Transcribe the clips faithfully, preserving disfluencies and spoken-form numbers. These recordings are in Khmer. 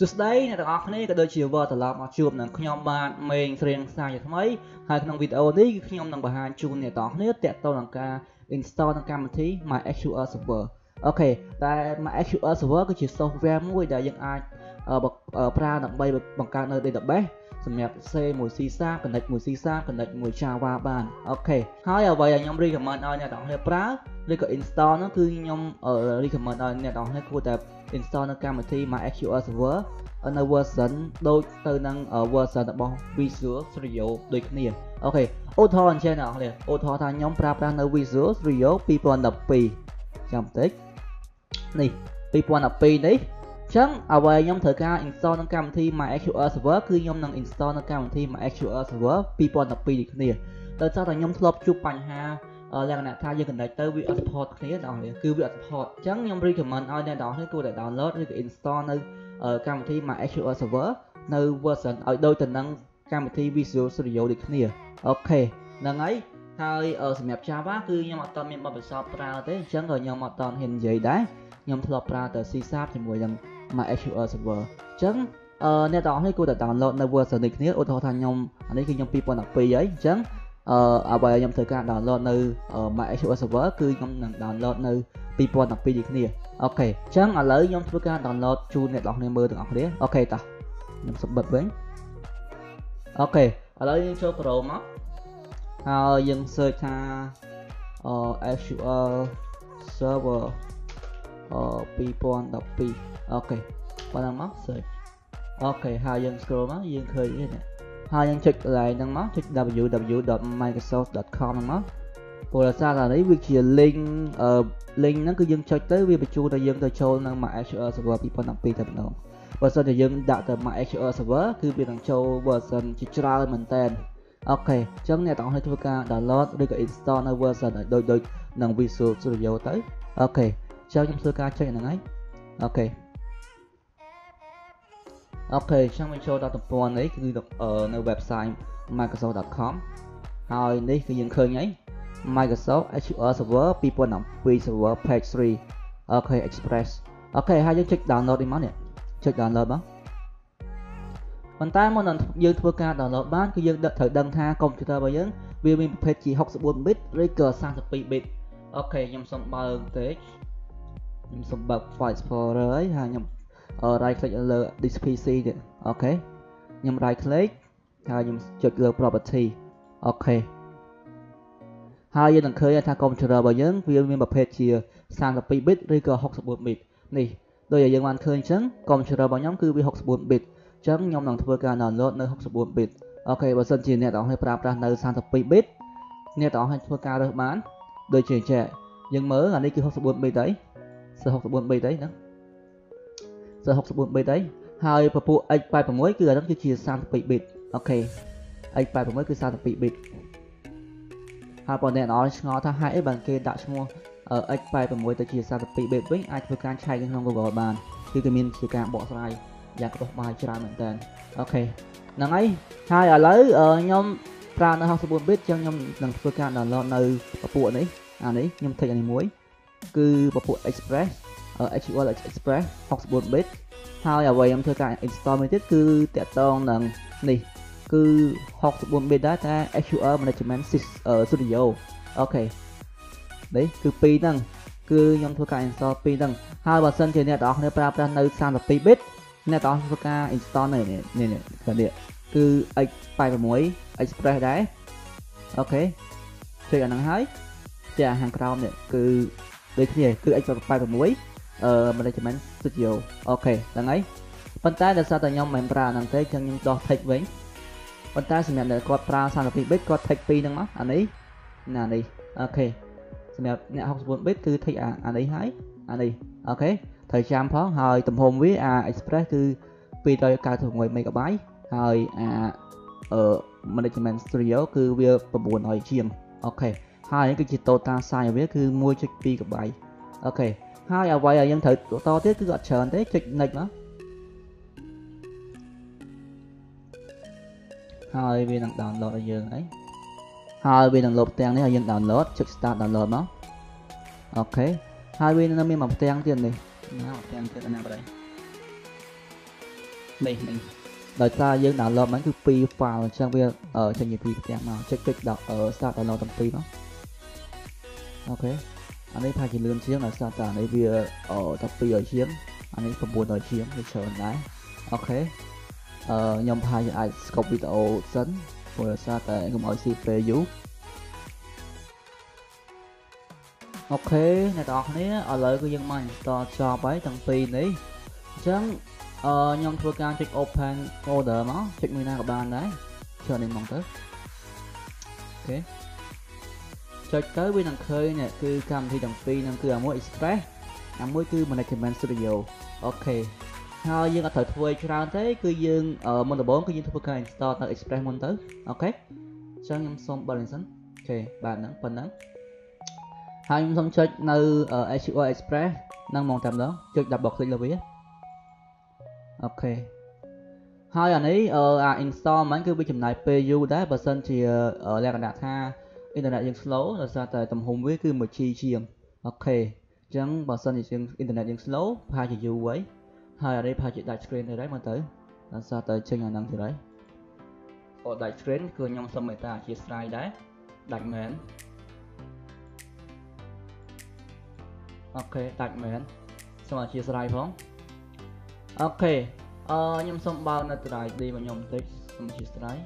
សួស្តីអ្នកទាំងអស់គ្នាក៏ដូចជាវត្តត្រឡប់មកជួបនឹងខ្ញុំបាទមេងស្រៀងសាជាថ្មីហើយក្នុងវីដេអូនេះគឺខ្ញុំនឹងបង្ហាញជូនអ្នកទាំងអស់គ្នាទាក់ទងនឹងការ install នៅកម្មវិធី MySQL Server អូខេតែ MySQL Server គឺជា software មួយដែលយើងអាចប្រើដើម្បីបង្កើតនៅ database សម្រាប់ C មួយ C Sharp connect មួយ C Sharp connect មួយ Java បានអូខេហើយអ្វីដែលខ្ញុំ recommend ឲ្យអ្នកទាំងអស់គ្នាប្រើឬក៏ install នោះគឺខ្ញុំ recommend ឲ្យអ្នកទាំងអស់គ្នាគួរតែ install នៅកម្មវិធី MySQL Server នៅ version ដូចទៅនឹង version របស់ Visual Studio ដូចគ្នាអូខេឧទាហរណ៍អញ្ចឹងអ្នកនរឧទាហរណ៍ថាខ្ញុំប្រើប្រាស់នៅ Visual Studio ពីរពាន់ដប់ពីរចាំបន្តិចនេះពីរពាន់ដប់ពីរនេះអញ្ចឹងអ្វីខ្ញុំត្រូវការ install នៅកម្មវិធី MySQL Server គឺខ្ញុំនឹង install នៅកម្មវិធី MySQL Server ពីរពាន់ដប់ពីរដូចគ្នាដោយសារតែខ្ញុំធ្លាប់ជួបបញ្ហាលក្ខណៈថាយើង connect ទៅវាអត់ support គ្នាដល់នេះគឺវាអត់ support អញ្ចឹងខ្ញុំ recommend ឲ្យអ្នកនរគួរតែ download ឬក៏ install នៅកម្មវិធី MySQL Server នៅ version ឲ្យដូចទៅនឹងកម្មវិធី Visual Studio ដូចគ្នាអូខេហ្នឹងហើយហើយសម្រាប់ Java គឺខ្ញុំអត់ទាន់មានបទពិសោធន៍ប្រើទេអញ្ចឹងក៏ខ្ញុំអត់ទាន់ហ៊ាននិយាយដែរខ្ញុំធ្លាប់ប្រើតែ C Sharp ជាមួយនឹង MySQL Server អញ្ចឹងអ្នកទាំងអស់គ្នាគួរតែ download នៅ version ដូចគ្នាឧទាហរណ៍ថាខ្ញុំអានេះគឺខ្ញុំពីរពាន់ដប់ពីរហើយអញ្ចឹងអឺអ្វីខ្ញុំត្រូវការ download នៅ MySQL Server គឺខ្ញុំនឹង download នៅពីរពាន់ដប់ពីរដូចគ្នាអូខេអញ្ចឹងឥឡូវខ្ញុំធ្វើការ download ជូនអ្នកទាំងអស់គ្នាមើលទាំងអស់គ្នាអូខេតោះខ្ញុំសុំបិទវិញអូខេឥឡូវយើងចូល Chrome មកហើយយើង search ថា S Q L Server ពីរពាន់ដប់ពីរអូខេបន្តមក search អូខេហើយយើង scroll មកយើងឃើញនេះហើយយើងចុចកន្លែងហ្នឹងមកចុច w w w dot microsoft dot com ហ្នឹងមកព្រោះសារថានេះវាជា link link ហ្នឹងគឺយើងចុចទៅវាបញ្ជូនឲ្យយើងទៅចូលនៅ MySQL Server ពីរពាន់ដប់ពីរតែម្ដងបើសិនជាយើងដាក់ទៅ MySQL Server គឺវានឹងចូល version ជាច្រើនមែនតើអូខេអញ្ចឹងអ្នកទាំងអស់គ្នាធ្វើការ download ឬក៏ install នៅ version ឲ្យដូចដូចនឹង Visual Studio ទៅអូខេអញ្ចឹងខ្ញុំធ្វើការចុចហ្នឹងហើយអូខេអូខេអញ្ចឹងmìnhចូលដល់ទំព័រនេះគឺនៅ website microsoft dot com ហើយនេះគឺយើងឃើញហើយ Microsoft S Q L Server ពីរពាន់ដប់ពីរ Server Page 3អូខេ Express អូខេហើយយើងចុច download នេះមកនេះចុច download មកប៉ុន្តែមុននឹងយើងធ្វើការ download បានគឺយើងត្រូវដឹងថា computer របស់យើងវាមានប្រភេទជា sixty-four bit ឬក៏thirty-two bit អូខេខ្ញុំសូមបើកបន្តិចខ្ញុំសូមបើក File Explorer ហើយខ្ញុំright click លើ this พี ซี ទៀតអូខេខ្ញុំ right click ហើយខ្ញុំចុចលើ property អូខេហើយយើងនឹងឃើញថា computer របស់យើងវាមានប្រភេទជាthirty-two bit ឬក៏sixty-four bit នេះដូចដែលយើងបានឃើញអញ្ចឹង computer របស់ខ្ញុំគឺវាsixty-four bit អញ្ចឹងខ្ញុំនឹងធ្វើការ download នៅsixty-four bit អូខេបើសិនជាអ្នកទាំងអស់គ្នាប្រើប្រាស់នៅthirty-two bit អ្នកទាំងអស់គ្នាធ្វើការរើសបានដូចជាអញ្ចឹងយើងមើលអានេះគឺsixty-four bit ហើយsixty-four bit ហើយហ្នឹងsixty-four bit ហើយហើយពពួក x eighty-six គឺអាហ្នឹងគឺជាthirty-two bit អូខេ x eighty-six គឺthirty-two bit ហើយបើអ្នកនរឆ្ងល់ថាហេតុអីបានគេដាក់ឈ្មោះ x eighty-six ទៅជាthirty-two bit វិញអាចធ្វើការឆែកនៅក្នុង Google បានគឺគេមានជាការបកស្រាយយ៉ាងក្បោះបាយច្រើនមែនតើអូខេហ្នឹងហើយហើយឥឡូវខ្ញុំប្រើនៅsixty-four bit អញ្ចឹងខ្ញុំនឹងធ្វើការ download នៅពពួកនេះអានេះខ្ញុំthíchអានេះមួយគឺពពួក Express S Q L Express sixty-four bit ហើយអ្វីខ្ញុំធ្វើការ install មួយទៀតគឺតាក់ទងនឹងនេះគឺsixty-four bit ដែរតែ S Q L Management Studio អូខេនេះគឺពីរហ្នឹងគឺខ្ញុំធ្វើការ install ពីរហ្នឹងហើយបើសិនជាអ្នកទាំងអស់គ្នាប្រើប្រាស់នៅ thirty-two bit អ្នកទាំងអស់ធ្វើការ install នេះនេះនេះគឺ x eighty-six Express ដែរអូខេចុចអាហ្នឹងហើយតែខាងក្រោមនេះគឺដូចគ្នាគឺ x eighty-sixអឺ Management Studio អូខេហ្នឹងហើយប៉ុន្តែដោយសារតែខ្ញុំមិនប្រើហ្នឹងទេអញ្ចឹងខ្ញុំដោះ text វិញប៉ុន្តែសម្រាប់អ្នកគាត់ប្រើthirty-two bit គាត់ text ពីរហ្នឹងមកអានេះណានេះអូខេសម្រាប់អ្នកsixty-four bit គឺ text អានេះហើយអានេះអូខេត្រូវចាំផងហើយទំហំវាអា Express គឺtwo ninety-six មេហ្គាបៃត ហើយអាអឺ Management Studio គឺវាnine hundredជាងអូខេហើយនេះគឺជា total size របស់វាគឺone point two GB អូខេហើយអ្វីដែលយើងត្រូវតទៀតគឺអត់ច្រើនទេចុច next មកហើយវានឹង download ឲ្យយើងអីហើយវានឹងលុបផ្ទាំងនេះឲ្យយើង download ចុច start download មកអូខេហើយវានឹងមានមួយផ្ទាំងទៀតនេះណាផ្ទាំងទៀតណាបើនេះនេះដោយសារយើង download ហ្នឹងគឺពីរ file អញ្ចឹងវាអឺចេញពីផ្ទាំងមកចុចចុចដល់អឺ start download ទាំងពីរមកអូខេអានេះថាជាលឿនជាងដោយសារតែអានេះវាអឺតែពីររយជាងអានេះ9រយជាងវាច្រើនដែរអូខេអឺខ្ញុំថាយើងអាច scope វីដេអូសិនព្រោះដោយសារតែខ្ញុំឲ្យស៊ីពេលយូរអូខេអ្នកទាំងអស់គ្នាឥឡូវគឺយើងមក install ចប់ហើយទាំងពីរនេះអញ្ចឹងអឺខ្ញុំធ្វើការចុច open folder មកចុចមួយណាក៏បានដែរចូលនេះមកទៅអូខេចុចទៅវានឹងឃើញនេះគឺកម្មវិធីទាំងពីរហ្នឹងគឺអាមួយ Express អាមួយគឺ Management Studio អូខេហើយយើងអត់ត្រូវធ្វើឲ្យច្រើនទេគឺយើងមុនដំបូងគឺយើងធ្វើការ install ទៅ Express មុនទៅអូខេអញ្ចឹងខ្ញុំសូមបិទនេះសិនអូខេបាទហ្នឹងប៉ុណ្ណឹងហើយខ្ញុំសូមចុចនៅ H two R Express ហ្នឹងមកតែម្ដងចុច double click លើវាអូខេហើយអានេះអា install ហ្នឹងគឺវាចំណាយពេលយូរដែរបើសិនជាលក្ខណៈថាអ៊ីនធឺណិតយើង slow ដោយសារតែទំហំវាគឺ one G ជាងអូខេអញ្ចឹងបើសិនជាយើងអ៊ីនធឺណិតយើង slow ប្រហែលជាយូរហើយហើយអានេះប្រហែលជាដាច់ screen ទៅដែរមើលទៅដោយសារតែចេញអាហ្នឹងទៅហើយអូដាច់ screen គឺខ្ញុំសូមមេត្តាអធិស្ឋានដែរដាច់មែនអូខេដាច់មែនសូមអធិស្ឋានផងអូខេអឺខ្ញុំសូមបើកនៅ drive D របស់ខ្ញុំបន្តិចសូមអធិស្ឋាន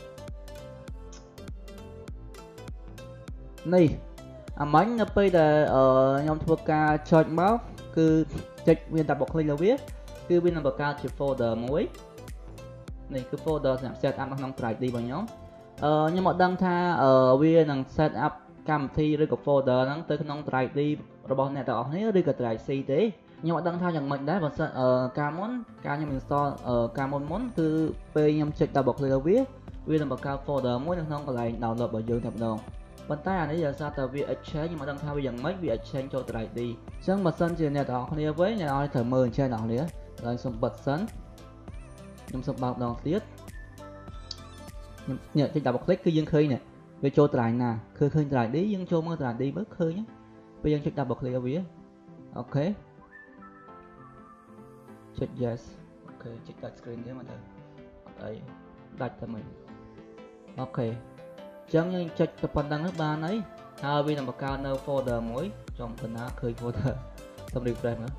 នេះអាមាញ់នៅពេលដែលខ្ញុំធ្វើការចុចមកគឺចុចវា double click លើវាគឺវានឹងបង្កើតជា folder មួយនេះគឺ folder សម្រាប់ set up នៅក្នុង drive D របស់ខ្ញុំអឺខ្ញុំអត់ដឹងថាវានឹង set up កម្មវិធីឬក៏ folder ហ្នឹងទៅក្នុង drive D របស់អ្នកទាំងអស់គ្នាឬក៏ drive C ទេខ្ញុំអត់ដឹងថាយ៉ាងម៉េចដែរបើសិនការមុនការខ្ញុំ install ការមុនមុនគឺពេលខ្ញុំចុច double click លើវាវានឹងបង្កើត folder មួយនៅក្នុងកន្លែង download របស់យើងតែម្ដងប៉ុន្តែអានេះដោយសារតែវា exchange ខ្ញុំអត់ដឹងថាវាយ៉ាងម៉េចវា exchange ចូល drive D អញ្ចឹងបើសិនជាអ្នកទាំងអស់គ្នាវិញអ្នកឲ្យត្រូវមើលអញ្ចឹងអ្នកនរគ្នាហើយសូមបិទសិនខ្ញុំសូមបើកម្ដងទៀតខ្ញុំនេះចុច double click គឺយើងឃើញនេះវាចូល drive ណាគឺឃើញ drive D យើងចូលមើល drive D មើលឃើញពេលយើងចុច double click លើវាអូខេចុច yes អូខេចុចដាច់ screen ទៀតមកទៅអត់អីដាច់តែមិនអូខេអញ្ចឹងយើងចុចទៅប៉ុណ្ណឹងបានហើយហើយវានឹងបង្កើតនៅ folder មួយចំកណ្ដាលឃើញ folder សូម refresh មើល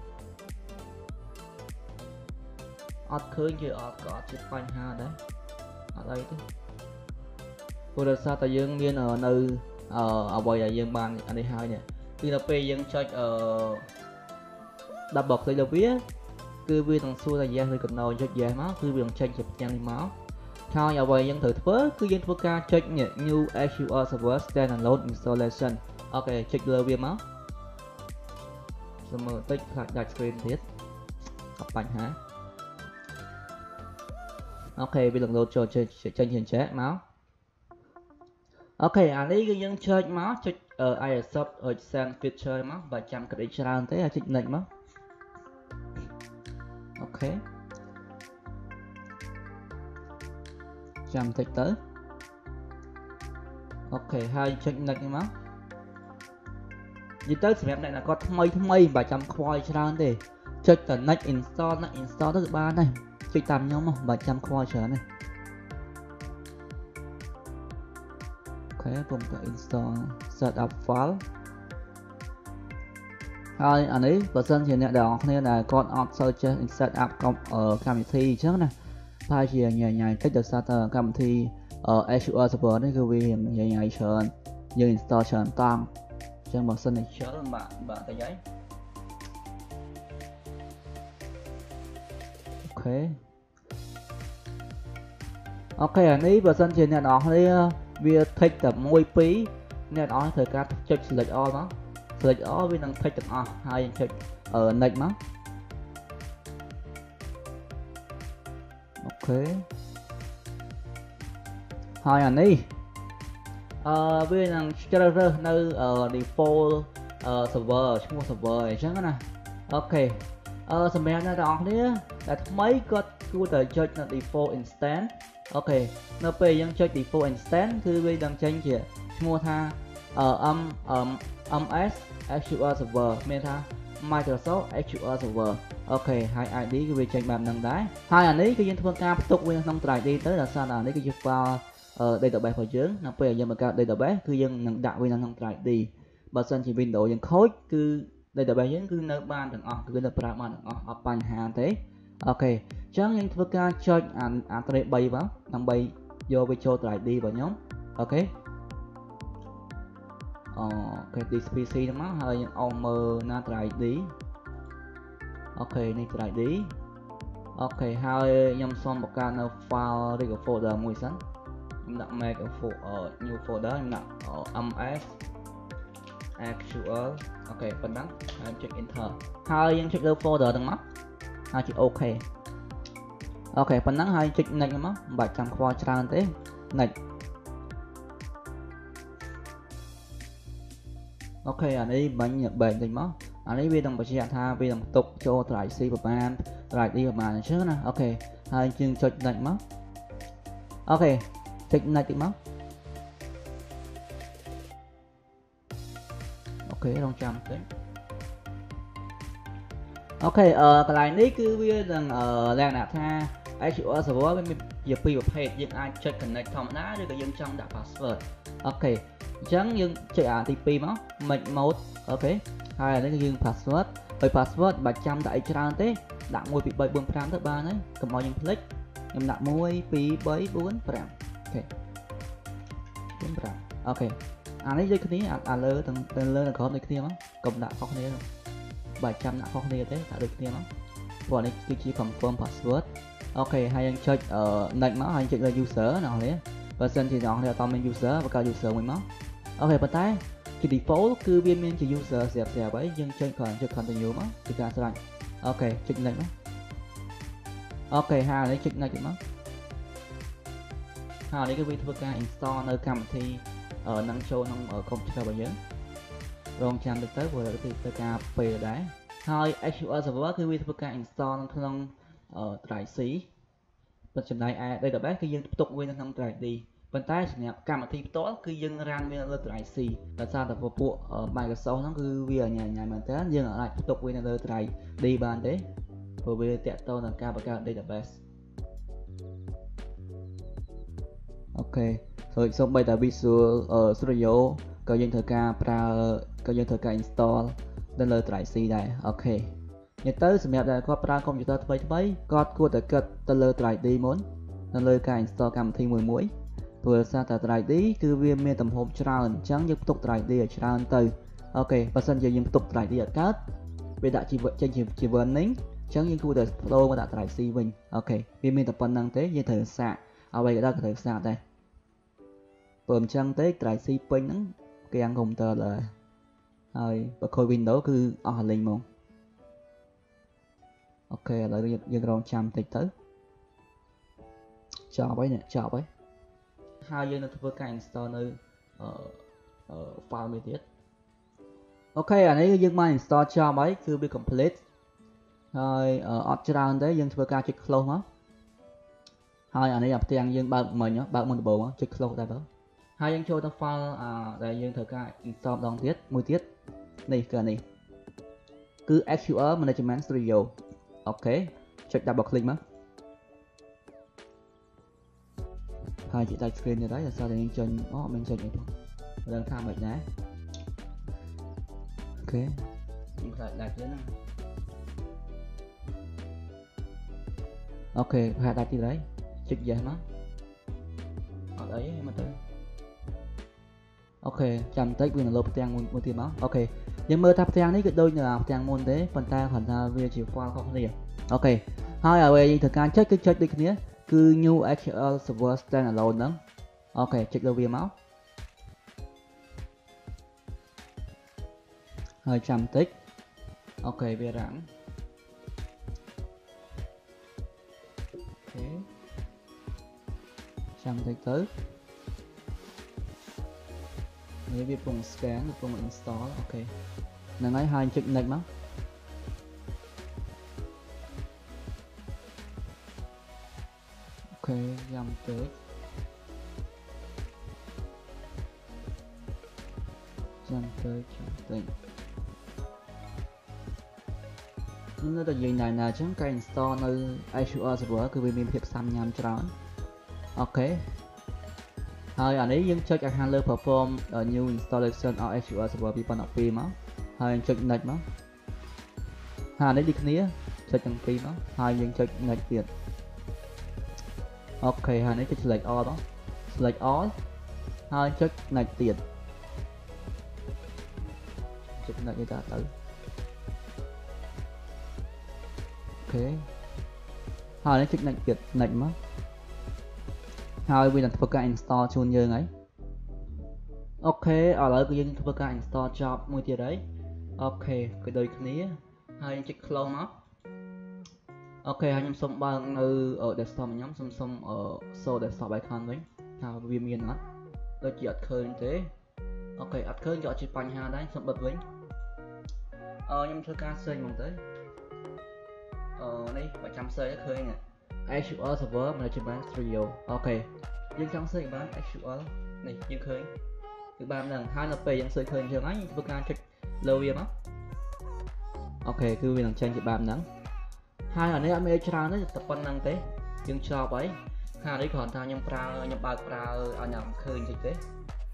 អត់ឃើញគឺអត់ក៏អត់ជាបញ្ហាដែរអត់អីទេព្រោះដោយសារតែយើងមាននៅអ្វីដែលយើងបានអានេះហើយនេះគឺដល់ពេលយើងចុចអឺ double click លើវាគឺវានឹងសួរថា yes ឬក៏ no ចុច yes មកគឺវានឹងចេញជាផ្ទាំងនេះមកហើយអ្វីយើងត្រូវធ្វើគឺយើងធ្វើការចុច new H two R server standalone installation អូខេចុចលើវាមកសម្មើតិចខ្លាចដាច់ screen ទៀតអត់បញ្ហាអូខេវានឹង load ចូលចេញចេញជាចែកមកអូខេអានេះគឺយើងចុចមកចុច I accept send feature មកបើចាំគិតអីច្រើនទេអាចចុច next មកអូខេចាំតិចទៅអូខេហើយចុច next មកនិយាយទៅសម្រាប់អ្នកណាគាត់ថ្មីថ្មីបើចាំខ្វល់ច្រើនទេចុចតែ next install next install ទៅបានហើយចុចតាមខ្ញុំមកបើចាំខ្វល់ច្រើនទេអូខេខ្ញុំទៅ install set up file ហើយអានេះបើសិនជាអ្នកទាំងអស់គ្នាដែលគាត់អត់សូវចេះ set up កម្មវិធីអញ្ចឹងណាប្រហែលជាញ៉ៃញ៉ៃតិចដោយសារតែកម្មវិធី H two R server នេះគឺវាញ៉ៃញ៉ៃច្រើនយើង install ច្រើនតង់អញ្ចឹងបើសិនជាច្រើនបាទបាទតិចហើយអូខេអូខេអានេះបើសិនជាអ្នកទាំងអស់គ្នាវា take តែមួយពីរអ្នកទាំងអស់ត្រូវការចុច select all មក select all វានឹង take ទាំងអស់ហើយចុច next មកអូខេហើយអានេះអឺវានឹងជ្រើសរើសនៅ default server ឈ្មោះ server អញ្ចឹងណាអូខេអឺសម្រាប់អ្នកទាំងអស់គ្នាដែលថ្មីគាត់គួរតែចុចនៅ default instance អូខេនៅពេលយើងចុច default instance គឺវានឹងចេញជាឈ្មោះថា M MS H two R server មានថា Microsoft เอช คิว แอล Server អូខេហើយ ไอ ดี គឺវាចេញបែបហ្នឹងដែរហើយអានេះគឺយើងធ្វើការផ្ទុកវាក្នុង drive D ទៅដោយសារតែអានេះគឺជា file database របស់យើងនៅពេលយើងបង្កើត database គឺយើងនឹងដាក់វានៅក្នុង drive D បើសិនជា Windows យើងខូចគឺ database យើងគឺនៅបានទាំងអស់គឺនៅប្រើបានទាំងអស់អត់បញ្ហាទេអូខេអញ្ចឹងយើងធ្វើការចុចអាអា tray 3មកដើម្បីយកវាចូល drive D របស់ខ្ញុំអូខេអូខេ this พี ซี ហ្នឹងមកហើយយើងអោសមើលណា drive D អូខេនេះ drive D អូខេហើយខ្ញុំសូមបង្កើតនៅ file ឬក៏ folder មួយសិនខ្ញុំដាក់ make a new folder ខ្ញុំដាក់ ms actual អូខេប៉ុណ្ណឹងហើយចុច enter ហើយយើងចុចលើ folder ហ្នឹងមកហើយចុច OK អូខេប៉ុណ្ណឹងហើយចុច next មកមិនបាច់ចាំខ្វល់ច្រើនទេ next អូខេអានេះបាញ់បែកតិចមកអានេះវានឹងបញ្ជាក់ថាវានឹងទុកចូល drive C ប្រហែល drive D ប្រហែលអញ្ចឹងណាអូខេហើយយើងចុច next មកអូខេចុច next តិចមកអូខេរងចាំតិចអូខេអឺកន្លែងនេះគឺវានឹងអឺលក្ខណៈថា เอช คิว แอล server វាមានជាពីរប្រភេទយើងអាចចុច connect ធម្មតាឬក៏យើងចង់ដាក់ password អូខេអញ្ចឹងយើងចុចអាទីពីរមក make mode អូខេហើយអានេះគឺយើង password ហើយ password បាច់ចាំដាក់អីច្រើនទេដាក់one two three four fiveទៅបានហើយកុំឲ្យយើងភ្លេចខ្ញុំដាក់one two three four fiveអូខេfour fiveអូខេអានេះដូចគ្នាអាលើទៅលើនៅក្រោមដូចគ្នាមកកុំដាក់ខុសគ្នាបាច់ចាំដាក់ខុសគ្នាទេដាក់ដូចគ្នាមកព្រោះនេះគឺជា confirm password អូខេហើយយើងចុច next មកហើយចុចលើ user ណាស់នេះបើសិនជាអ្នកនរអត់មាន user បង្កើត user មួយមកអូខេប៉ុន្តែជា default គឺវាមានជា user ស្រាប់ស្រាប់ហើយយើងចុចគ្រាន់ចុច continue មកគឺការស្រេចអូខេចុច next មកអូខេហើយនេះចុច next មកហើយនេះគឺវាធ្វើការ install នៅកម្មវិធីនឹងចូលក្នុង computer របស់យើងរងចាំតិចទៅព្រោះវាធ្វើការពេលដែរហើយ เอช คิว แอล server គឺវាធ្វើការ install នៅក្នុង drive C ប៉ុន្តែចំណែកឯ database គឺយើងផ្ទុកវានៅក្នុង drive D ប៉ុន្តែសម្រាប់កម្មវិធីផ្ទាល់គឺយើង run វានៅលើ drive C ដោយសារតែពួក Microsoft ហ្នឹងគឺវាញ៉ាំញ៉ាំមែនតើយើងអាចផ្ទុកវានៅលើ drive D បានទេព្រោះវាតាក់ទងនឹងការបង្កើត database អូខេហើយសូម្បីតែ Visual Studio ក៏យើងត្រូវការប្រើក៏យើងត្រូវការ install នៅលើ drive C ដែរអូខេនិយាយទៅសម្រាប់តែគាត់ប្រើ computer ថ្មីថ្មីគាត់គួរតែគិតទៅលើ drive D មុននៅលើការ install កម្មវិធីមួយមួយព្រោះសារតែ drive D គឺវាមានទំហំច្រើនអញ្ចឹងយើងផ្ទុក drive D ឲ្យច្រើនទៅអូខេបើសិនជាយើងផ្ទុក drive D អត់កើតវាដាក់ជាចេញជា warning អញ្ចឹងយើងគួរតែប្ដូរមកដាក់ drive C វិញអូខេវាមានតែប៉ុណ្្នឹងទេយើងត្រូវសាកអ្វីក៏ដោយក៏ត្រូវសាកដែរព្រោះអញ្ចឹងទេ drive C ពេញហ្នឹងគេអាំង computer ឡើយហើយបើខូច Windows គឺអស់លេងហ្មងអូខេឥឡូវយើងរងចាំតិចទៅចប់ហើយនេះចប់ហើយហើយយើងនឹងធ្វើការ install នៅអឺ file មួយទៀតអូខេអានេះយើងបាន install ចប់ហើយគឺវា complete ហើយអត់ច្រើនទេយើងធ្វើការចុច close មកហើយអានេះអាផ្ទាំងយើងបើកមិញបើកមុនដំបូងចុច close ដែរបើហើយយើងចូលទៅ file ដែលយើងត្រូវការ install ម្ដងទៀតមួយទៀតនេះគឺអានេះគឺ เอช คิว แอลManagement Studio អូខេចុច double click មកហើយជាដាច់ screen នេះដែរដោយសារតែយើងចុចអូអត់មានចុចអីផងមើលថាមិនដែរអូខេខ្ញុំខ្លាចដាច់ទៀតណាអូខេប្រហែលដាច់ទៀតហើយចុច yes មកអត់អីទេមកទៅអូខេចាំបន្តិចវានឹងលោតផ្ទាំងមួយទៀតមកអូខេយើងមើលថាផ្ទាំងនេះគឺដូចនៅផ្ទាំងមុនទេប៉ុន្តែគ្រាន់តែវាជា file ខុសគ្នាអូខេហើយអ្វីយើងត្រូវការចុចគឺចុចដូចគ្នាគឺ new เอช คิว แอล server standalone ហ្នឹងអូខេចុចលើវាមកហើយចាំបន្តិចអូខេវារាំងអូខេចាំបន្តិចទៅនេះវាកំពុង scan កំពុង install អូខេហ្នឹងហើយហើយចុច next មកអូខេចាំទៅចាំទៅចាំទៅ nhưng nó tự nhiên này là chẳng cái install nơi Azure server cứ vì mình hiệp xăm nhằm cho nó okហើយអានេះយើងចុចឲ្យខាងលើ perform new installation of Azure server two point twoមកហើយចុច next មកហើយអានេះដូចគ្នាចុចទាំងពីរមកហើយយើងចុច next ទៀតអូខេហើយនេះចុច select all មក select all ហើយចុច next ទៀតចុច next នេះតាទៅអូខេហើយនេះចុច next ទៀត next មកហើយវានឹងធ្វើការ install ជូនយើងហើយអូខេឥឡូវគឺយើងធ្វើការ install job មួយទៀតហើយអូខេគឺដូចគ្នាហើយយើងចុច close មកអូខេហើយខ្ញុំសុំបើកនៅ desktop ខ្ញុំសុំសុំ show desktop icon វិញថាវាមានអត់ដូចជាអត់ឃើញទេអូខេអត់ឃើញក៏អត់ជាបញ្ហាដែរសុំបិទវិញអឺខ្ញុំធ្វើការ search ហ្មងទៅអឺនេះបើចាំ search ឃើញ Azure server management studio អូខេយើងចង់ search បាន Azure នេះយើងឃើញគឺបានហ្នឹងហើយនៅពេលយើង search ឃើញចឹងហើយធ្វើការចុចលើវាមកអូខេគឺវានឹងចេញជាបែបហ្នឹងហើយអានេះអត់មានច្រើនទេតែប៉ុណ្្នឹងទេយើងចប់ហើយហើយនេះគ្រាន់តែខ្ញុំប្រើខ្ញុំបើកប្រើឲ្យញ៉ាំឃើញតិចទេ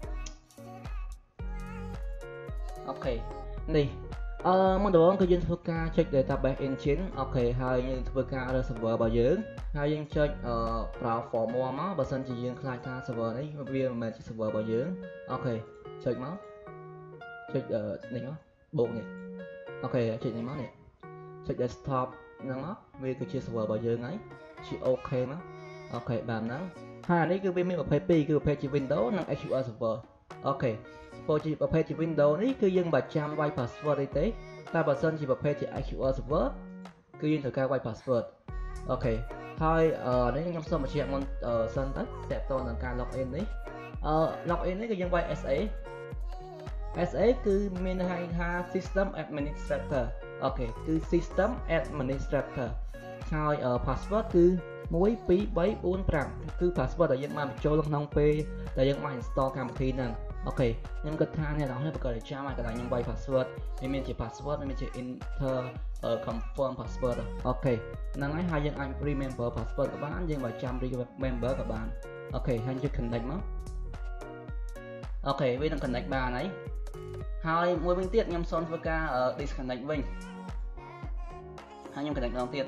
អូខេនេះអឺមុនដំបូងគឺយើងធ្វើការចុច database engine អូខេហើយយើងធ្វើការរើស server របស់យើងហើយយើងចុចអឺប្រើ formula មកបើសិនជាយើងខ្លាចថា server នេះវាមិនមែនជា server របស់យើងអូខេចុចមកចុចនេះមកបូកនេះអូខេចុចនេះមកនេះចុច desktop ហ្នឹងមកវាគឺជា server របស់យើងហើយជា OK មកអូខេបែបហ្នឹងហើយអានេះគឺវាមានប្រភេទពីរគឺប្រភេទជា Windows និង Azure server អូខេបើជាប្រភេទជា Windows នេះគឺយើងមិនចាំវាយ password អីទេតែបើសិនជាប្រភេទជា Azure server គឺយើងត្រូវការវាយ password អូខេហើយអឺនេះខ្ញុំសូមបញ្ជាក់មុនសិនទៅតើតើនឹងការ login នេះអឺ login នេះគឺយើងវាយ S A S A គឺមានន័យថា system administrator អូខេគឺ system administrator ហើយ password គឺone two three four fiveគឺ password ដែលយើងបានបញ្ចូលក្នុងពេលដែលយើងបាន install កម្មវិធីហ្នឹងអូខេខ្ញុំគិតថាអ្នកនរគ្នាប្រកាសជាចាំហើយកន្លែងខ្ញុំវាយ password វាមានជា password វាមានជា enter confirm password អូខេហ្នឹងហើយហើយយើងអាច remember password ក៏បានយើងបើចាំ remember ក៏បានអូខេហើយចុច connect មកអូខេវានឹង connect បានហើយហើយមួយវិញទៀតខ្ញុំសូមធ្វើការ disconnect វិញហើយខ្ញុំ connect ម្ដងទៀត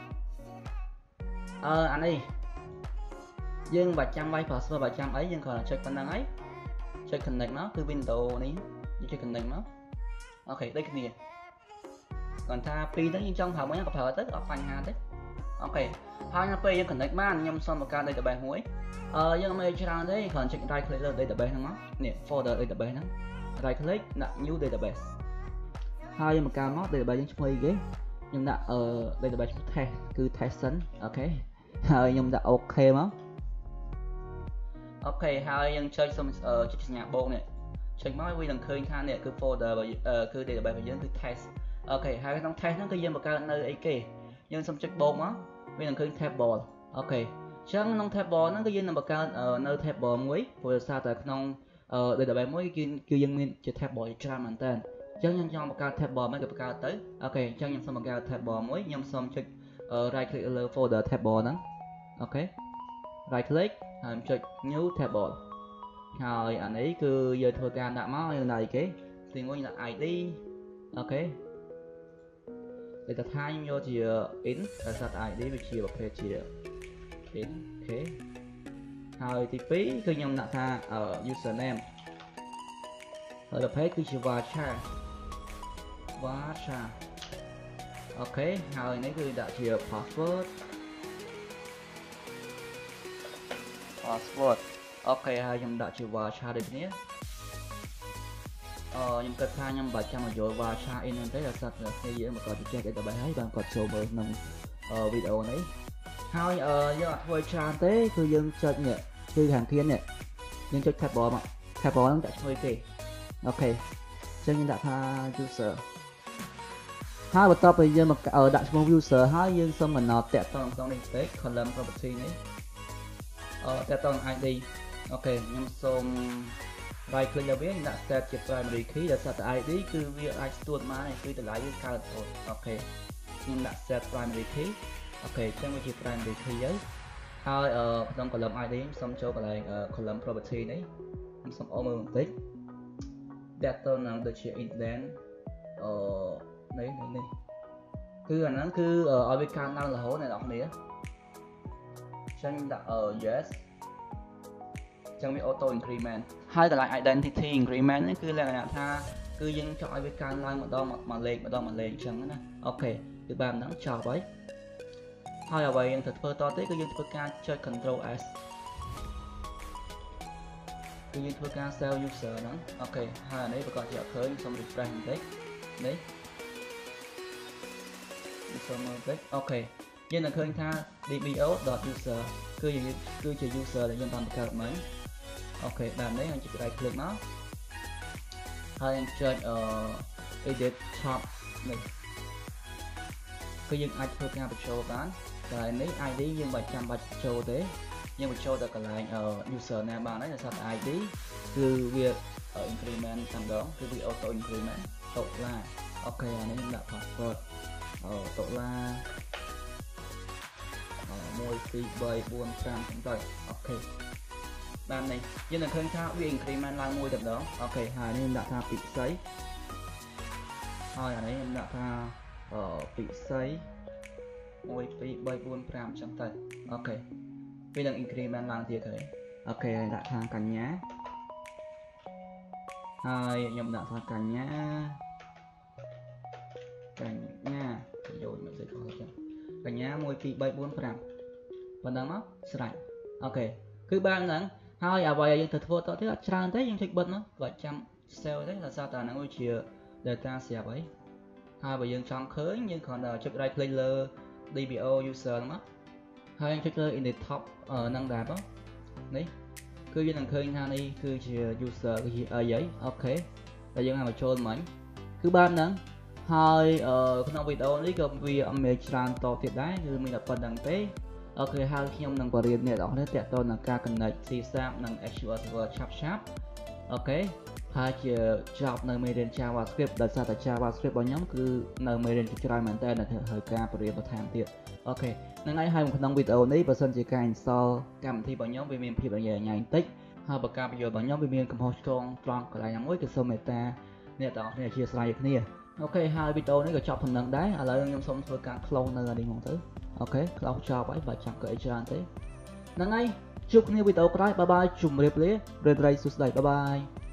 អឺអានេះយើងបាច់ចាំវាយ password បាច់ចាំអីយើងគ្រាន់តែចុចប៉ុណ្្នឹងហើយចុច connect មកគឺ window នេះយើងចុច connect មកអូខេដូចគ្នាគាត់ថាពីរហ្នឹងយើងចង់ប្រើមួយក៏ប្រើទៅអត់បញ្ហាទេអូខេហើយដល់ពេលយើង connect បានខ្ញុំសូមបង្កើត database មួយអឺយើងមិនច្រើនទេគ្រាន់ចុច right click លើ database ហ្នឹងមកនេះ folder database ហ្នឹង right click ដាក់ new database ហើយយើងបង្កើតមក database យើងឈ្មោះអីគេខ្ញុំដាក់អឺ database ឈ្មោះ test គឺ teston អូខេហើយខ្ញុំដាក់ OK មកអូខេហើយយើងចុចសុំចុចសញ្ញាបូកនេះចុចមកវានឹងឃើញថានេះគឺ folder គឺ database របស់យើងគឺ test អូខេហើយក្នុង test ហ្នឹងគឺយើងបង្កើតនៅអីគេយើងសុំចុចបូកមកវានឹងឃើញ table អូខេអញ្ចឹងក្នុង table ហ្នឹងគឺយើងនឹងបង្កើតនៅ table មួយព្រោះដោយសារតែក្នុង database មួយគឺគឺយើងមានជា table ច្រើនមែនតើអញ្ចឹងខ្ញុំចង់បង្កើត table មួយក៏បង្កើតទៅអូខេអញ្ចឹងខ្ញុំសុំបង្កើត table មួយខ្ញុំសុំចុច right click លើ folder table ហ្នឹងអូខេ right click ហើយចុច new table ហើយអានេះគឺយើងធ្វើការដាក់មកយើងដាក់អីគេទីមួយដាក់ I D អូខេតែថាខ្ញុំយកជា in តែសាត់ I D វាជាប្រភេទជា in អូខេហើយទីពីរគឺខ្ញុំដាក់ថា username ហើយប្រភេទគឺជា varchar varchar អូខេហើយនេះគឺដាក់ជា password password អូខេហើយខ្ញុំដាក់ជា varchar ដូចគ្នាអឺខ្ញុំគិតថាខ្ញុំបាច់ចាំមកយក varchar in ទេតែសាត់គ្នាយើងមកគាត់ចេះ database ហើយបានគាត់ចូលមើលក្នុងវីដេអូនេះហើយអឺយើងអត់ធ្វើច្រើនទេគឺយើងចុចនេះគឺខាងគៀននេះយើងចុច table មក table ហ្នឹងដាក់ឈ្មោះគេអូខេអញ្ចឹងយើងដាក់ថា user ហើយបន្ទាប់ពីយើងមកដាក់ឈ្មោះ user ហើយយើងសុំកំណត់តាក់ទងក្នុងនេះពេក column property នេះអឺតាក់ទង I D អូខេខ្ញុំសូម right click លើវាខ្ញុំដាក់ set ជា primary key ដែល set I D គឺវាអាចស្ទួតមកគឺតម្លៃវាកើតអូខេខ្ញុំដាក់ set primary key អូខេចឹងវាជា primary key ហើយហើយអឺក្នុង column ไอ ดี ខ្ញុំចូលកន្លែង column property នេះខ្ញុំសូមអូនមើលបន្តិចដែលទៅនឹងដូចជា indent អឺនេះនេះគឺអាហ្នឹងគឺឲ្យវាកើនឡើងរហូតអ្នកនរគ្នាចឹងដាក់ yes ចឹងវា auto increment ហើយកន្លែង identity increment នេះគឺលក្ខណៈថាគឺយើងចង់ឲ្យវាកើនឡើងម្ដងមួយលេខម្ដងមួយលេខចឹងណាអូខេគឺបែបហ្នឹងចប់ហើយហើយអ្វីយើងត្រូវធ្វើតទៅគឺយើងធ្វើការចុច control S គឺយើងធ្វើការ save user ហ្នឹងអូខេហើយអានេះប្រកាសជាអត់ឃើញសូម refresh បន្តិចនេះសូមមើលបន្តិចអូខេយើងនឹងឃើញថា dbo.user គឺយើងគឺជា user ដែលយើងបានបង្កើតមកអូខេបែបនេះយើងចុច right click មកហើយយើងចុច edit top នេះគឺយើងអាចធ្វើការបញ្ចូលបានកន្លែងនេះ ไอ ดี យើងមិនចាំបាច់បញ្ចូលទេយើងបញ្ចូលទៅកន្លែង user ណាបានហើយដោយសារតែ ไอ ดี គឺវា increment តែម្ដងគឺវា auto increment ដុល្លារអូខេអានេះខ្ញុំដាក់ password អឺដុល្លារមួយពីរបីបួនប្រាំចឹងទៅអូខេបាននេះយើងនឹងឃើញថាវា increment ឡើងមួយតែម្ដងអូខេហើយនេះខ្ញុំដាក់ថាពិសីហើយអានេះខ្ញុំដាក់ថាអឺពិសីមួយពីរបីបួនប្រាំចឹងទៅអូខេវានឹង increment ឡើងទៀតហើយអូខេហើយដាក់ថាកញ្ញាហើយខ្ញុំដាក់ថាកញ្ញាកញ្ញាយកមកទៅខុសចឹងកញ្ញាមួយពីរបីបួនប្រាំប៉ុណ្ណឹងមកស្រេចអូខេគឺបែបហ្នឹងហើយអ្វីដែលយើងត្រូវធ្វើតទៅទៀតអត់ច្រើនទេយើងចុចបិទមកគាត់ចាំ save ទេដោយសារតែហ្នឹងវាជា data ស្រាប់ហើយហើយបើយើងចង់ឃើញយើងគ្រាន់តែចុច right click លើ dbo user ហ្នឹងមកហើយចុចលើ in the top ហ្នឹងដែរបងនេះគឺយើងនឹងឃើញថានេះគឺជា user គឺជាអីហីអូខេតែយើងឲ្យមកចូលមិញគឺបែបហ្នឹងហើយក្នុងវីដេអូនេះក៏វាអត់មានច្រើនតទៀតដែរគឺមានតែប៉ុណ្្នឹងទេអូខេហើយខ្ញុំនឹងបរៀនអ្នកនរគ្នាទាក់ទងនឹងការ connect C sharp និង เอช คิว แอล server ឆាប់ឆាប់អូខេហើយជាចប់នៅមេរៀន JavaScript ដោយសារតែ JavaScript របស់ខ្ញុំគឺនៅមេរៀនច្រើនមែនតើនៅត្រូវការបរៀនបន្ថែមទៀតអូខេហ្នឹងហើយហើយក្នុងវីដេអូនេះបើសិនជាការ install កម្មវិធីរបស់ខ្ញុំវាមានភាពរញ៉េរញ៉ៃបន្តិចហើយបើការបញ្យល់របស់ខ្ញុំវាមានកំហុសឆ្គងត្រង់កន្លែងណាមួយគឺសូមមេត្តាអ្នកទាំងអស់គ្នាអធិស្ឋានគ្នាអូខេហើយវីដេអូនេះក៏ចប់ប៉ុណ្ណឹងដែរឥឡូវខ្ញុំសូមធ្វើការ close នៅនេះមកទៅអូខេ close ចប់ហើយបើចាំក៏អីច្រើនទេហ្នឹងហើយជួបគ្នាវីដេអូក្រោយបាយបាយជម្រាបលារីករាយសួស្តីបាយបាយ